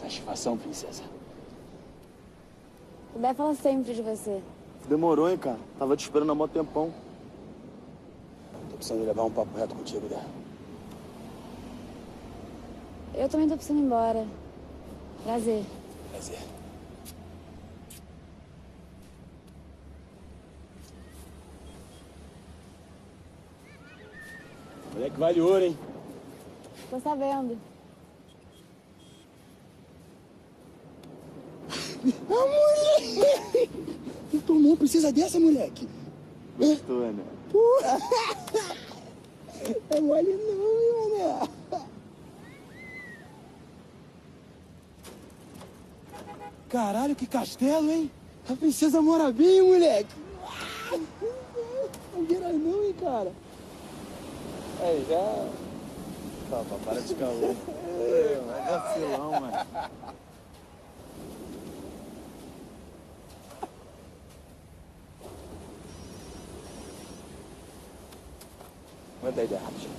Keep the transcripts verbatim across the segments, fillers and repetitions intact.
Satisfação, princesa. O Bé fala sempre de você. Demorou, hein, cara? Tava te esperando há mó tempão. Tô precisando de levar um papo reto contigo, Dé. Eu também tô precisando ir embora. Prazer. Prazer. Moleque vale ouro, hein? Tô sabendo. Ah, moleque! Tu tomou, precisa dessa, moleque? Gostou, né? É mole não, mané. Caralho, que castelo, hein? A princesa mora bem, moleque. Não queira não, hein, cara. Aí, já... Papa, para de caô. É vacilão, mano. Manda a ideia rapidinho.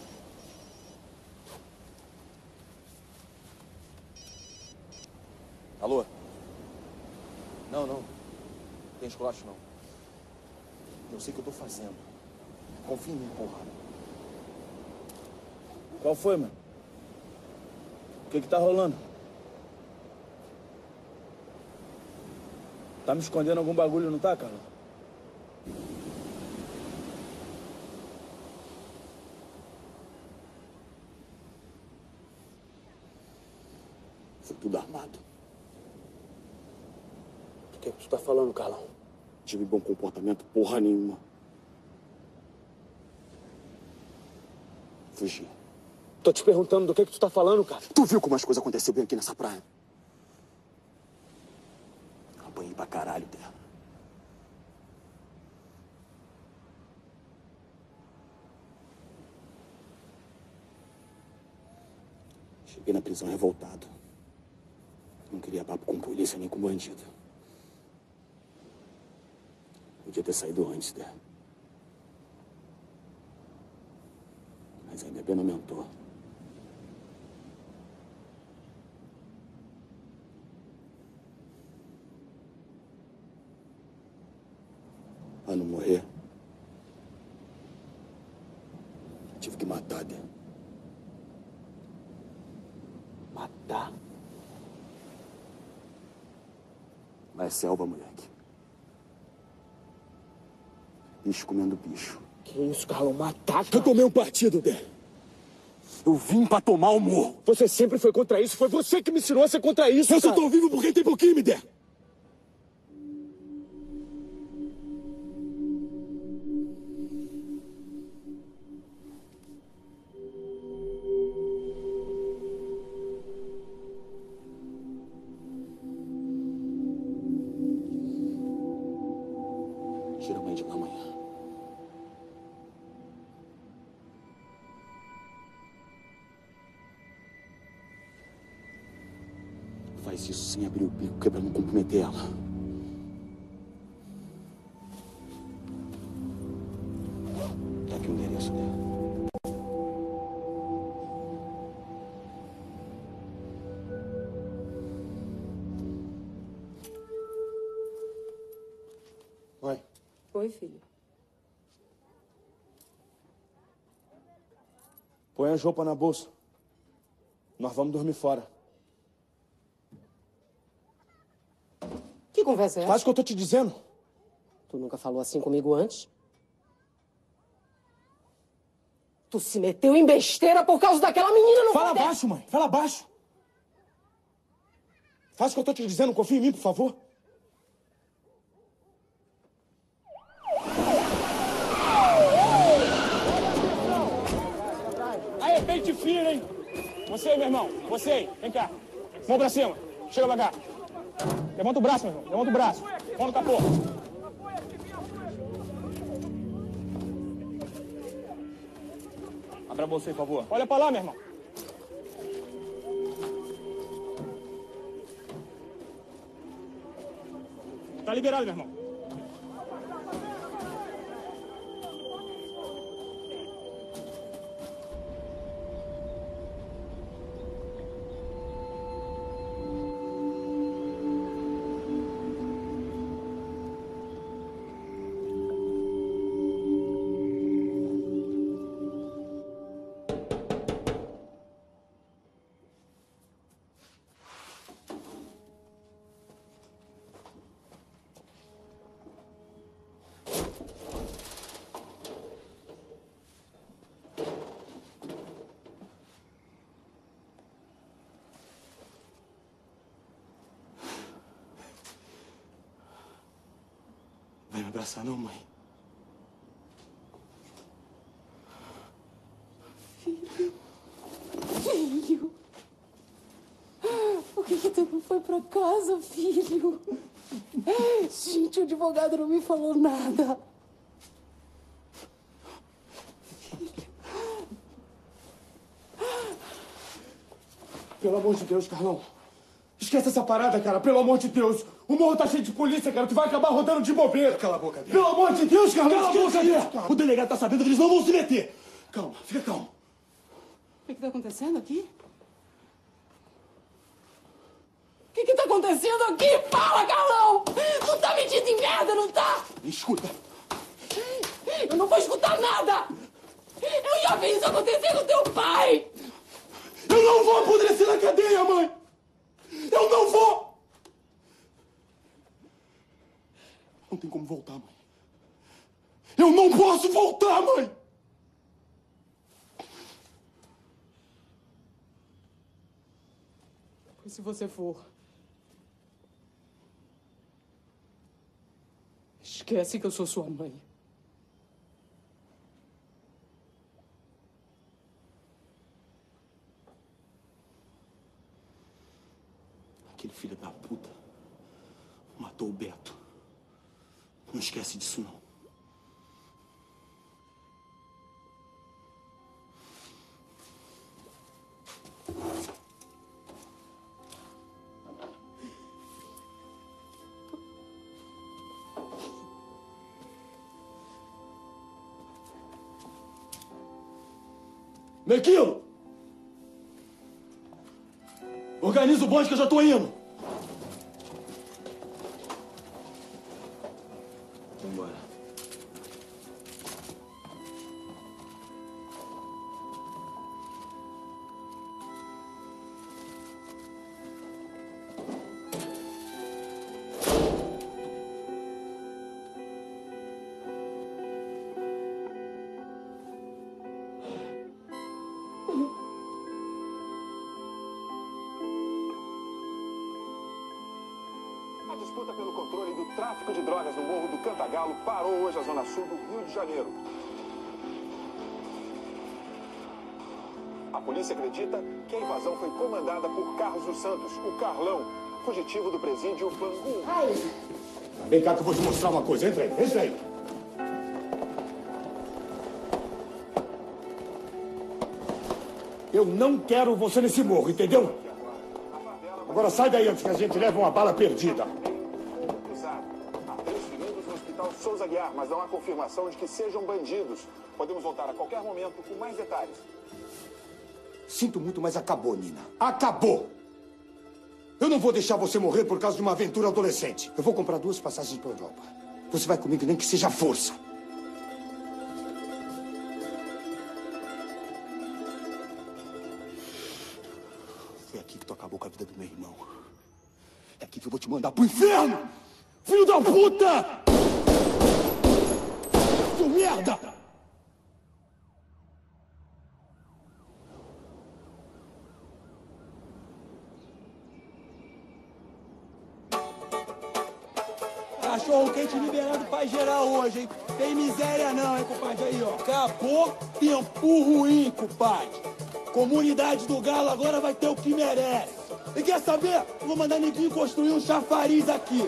Alô? Não, não. Não tem esculacho, não. Eu sei o que eu tô fazendo. Confia em mim, porra. Qual foi, mano? O que que tá rolando? Tá me escondendo algum bagulho, não tá, Carla? Foi tudo armado. O que é que tu tá falando, Carlão? Tive bom comportamento, porra nenhuma. Fugi. Tô te perguntando do que é que tu tá falando, cara. Tu viu como as coisas aconteceram bem aqui nessa praia? Apanhei pra caralho dela. Cheguei na prisão revoltado. Não queria papo com polícia nem com bandido. Podia ter saído antes dela. Mas ainda bem não aumentou. Pra não morrer, tive que matar dela. Matar? Mas é selva, moleque. Bicho comendo bicho. Que isso, Carlão? Matar, cara? Eu tomei um partido dele. Eu vim pra tomar o morro. Você sempre foi contra isso. Foi você que me ensinou a ser contra isso, Eu cara. Só tô vivo porque tem pouquinho, me der. Tira a mãe de lá amanhã. Faz isso sem abrir o bico, que é pra não comprometer ela. Tá aqui o endereço dela. Oi. Oi, filho. Põe as roupas na bolsa. Nós vamos dormir fora. Que conversa é essa? Faz o que eu tô te dizendo. Tu nunca falou assim comigo antes? Tu se meteu em besteira por causa daquela menina, não Fala foi? baixo, mãe. Fala baixo. Faz o que eu tô te dizendo. Confia em mim, por favor. Aí, peito fino, hein? Você aí, meu irmão. Você aí. Vem cá. Mão pra cima. Chega pra cá. Levanta o braço, meu irmão. Levanta o braço. Mão no capô. Abra a bolsa aí, por favor. Olha pra lá, meu irmão. Tá liberado, meu irmão. abraçar, não, mãe? Filho. Filho. Por que que tu não foi pra casa, filho? Gente, o advogado não me falou nada. Pelo amor de Deus, Carlão. Esquece essa parada, cara. Pelo amor de Deus. O morro tá cheio de polícia, cara. Tu vai acabar rodando de bobeira. Cala a boca dele. Pelo amor de Deus, Carlão. Cala a boca dele. O delegado tá sabendo que eles não vão se meter. Calma, fica calmo. O que que tá acontecendo aqui? O que que tá acontecendo aqui? Fala, Carlão! Tu tá metido em merda, não tá? Escuta. Eu não vou escutar nada! Eu já vi isso acontecer com teu pai! Eu não vou apodrecer na cadeia, mãe! Eu não vou! Não tem como voltar, mãe. Eu não posso voltar, mãe! E se você for? Esquece que eu sou sua mãe. Aquele filho da puta matou o Beto. Não esquece disso, não. Mequilo! Organiza o bonde que eu já tô indo. Vambora. A disputa pelo controle do tráfico de drogas no Morro do Cantagalo parou hoje a zona sul do Rio de Janeiro. A polícia acredita que a invasão foi comandada por Carlos dos Santos, o Carlão, fugitivo do presídio Bangu. Vem cá que eu vou te mostrar uma coisa. Entra aí, entra aí. Eu não quero você nesse morro, entendeu? Agora sai daí antes que a gente leve uma bala perdida. Há três feridos no hospital Souza Guiar, mas não há confirmação de que sejam bandidos. Podemos voltar a qualquer momento com mais detalhes. Sinto muito, mas acabou, Nina. Acabou! Eu não vou deixar você morrer por causa de uma aventura adolescente. Eu vou comprar duas passagens para a Europa. Você vai comigo, nem que seja à força. Foi aqui que tu acabou com a vida do meu irmão. É aqui que eu vou te mandar pro inferno! Filho da puta! Seu merda! Cachorro quente liberando pra geral hoje, hein? Tem miséria não, hein, compadre? Aí, ó. Acabou tempo ruim, compadre. Comunidade do Galo agora vai ter o que merece. E quer saber? Eu vou mandar neguinho construir um chafariz aqui.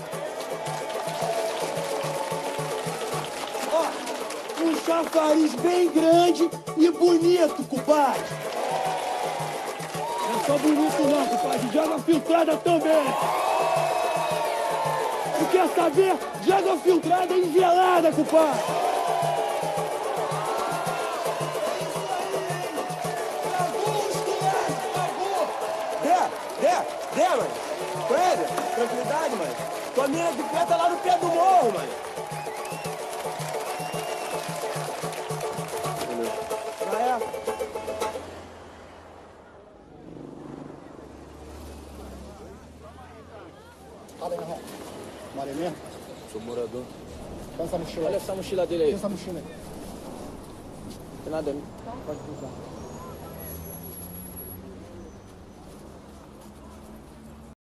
Ó, um chafariz bem grande e bonito, compadre. Não é só bonito não, compadre. De água filtrada também. E quer saber? De água filtrada e gelada, compadre. É, mano. Coelho, tranquilidade, mano. Tua mina de pé tá lá no pé do morro, mano. Já é. Fala aí, Marrom. Maré mesmo? Sou morador. Pega essa mochila. Olha essa mochila dele aí. Essa mochila aí. Tem nada, pode usar.